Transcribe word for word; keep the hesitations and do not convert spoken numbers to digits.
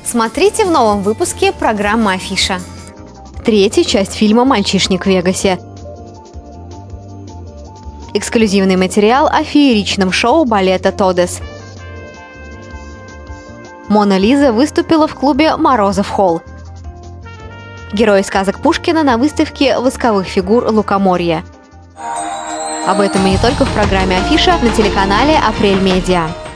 Смотрите в новом выпуске программы «Афиша». Третья часть фильма «Мальчишник в Вегасе». Эксклюзивный материал о фееричном шоу балета «Тодес». Мона Лиза выступила в клубе «Морозов Холл». Герои сказок Пушкина на выставке восковых фигур Лукоморья. Об этом и не только в программе «Афиша» на телеканале «Апрель Медиа».